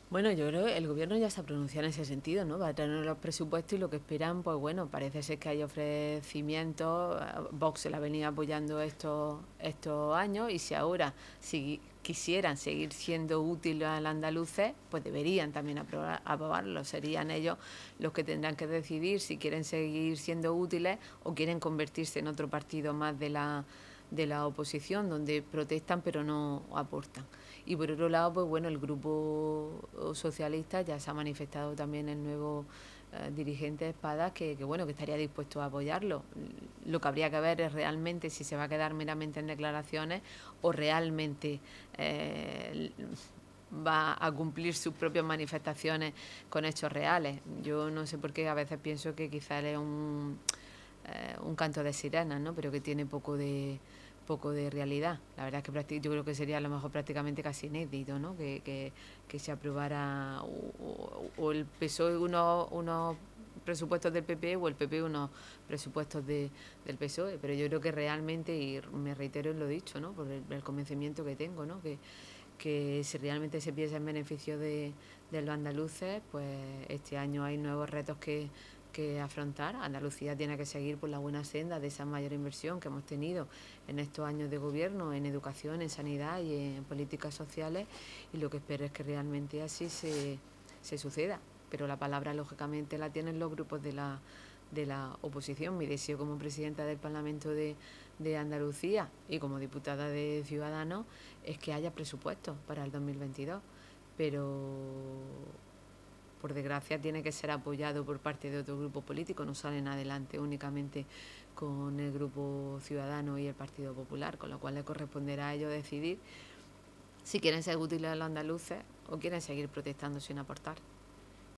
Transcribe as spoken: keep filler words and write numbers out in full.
Bueno, yo creo que el gobierno ya se ha pronunciado en ese sentido, ¿no? Va a tener los presupuestos y lo que esperan, pues bueno, parece ser que hay ofrecimientos. Vox se la venía apoyando estos, estos años y si ahora si quisieran seguir siendo útiles al andaluces, pues deberían también aprobar, aprobarlo. Serían ellos los que tendrán que decidir si quieren seguir siendo útiles o quieren convertirse en otro partido más de la de la oposición, donde protestan pero no aportan. Y por otro lado, pues bueno, el grupo socialista ya se ha manifestado también el nuevo eh, dirigente de Espadas que, que bueno, que estaría dispuesto a apoyarlo. Lo que habría que ver es realmente si se va a quedar meramente en declaraciones o realmente eh, va a cumplir sus propias manifestaciones con hechos reales. Yo no sé por qué a veces pienso que quizás es un, eh, un canto de sirenas, ¿no? Pero que tiene poco de poco de realidad. La verdad es que yo creo que sería a lo mejor prácticamente casi inédito, ¿no? Que, que, que se aprobara o, o, o el P S O E unos, unos presupuestos del P P o el P P unos presupuestos de, del P S O E, pero yo creo que realmente, y me reitero en lo dicho, ¿no? Por el, el convencimiento que tengo, ¿no? Que, que si realmente se piensa en beneficio de, de los andaluces, pues este año hay nuevos retos que, que afrontar. Andalucía tiene que seguir por la buena senda de esa mayor inversión que hemos tenido en estos años de gobierno, en educación, en sanidad y en políticas sociales, y lo que espero es que realmente así se, se suceda. Pero la palabra, lógicamente, la tienen los grupos de la, de la oposición. Mi deseo como presidenta del Parlamento de, de Andalucía y como diputada de Ciudadanos es que haya presupuesto para el dos mil veintidós, pero por desgracia tiene que ser apoyado por parte de otro grupo político, no salen adelante únicamente con el grupo Ciudadano y el Partido Popular, con lo cual le corresponderá a ellos decidir si quieren ser útiles a los andaluces o quieren seguir protestando sin aportar.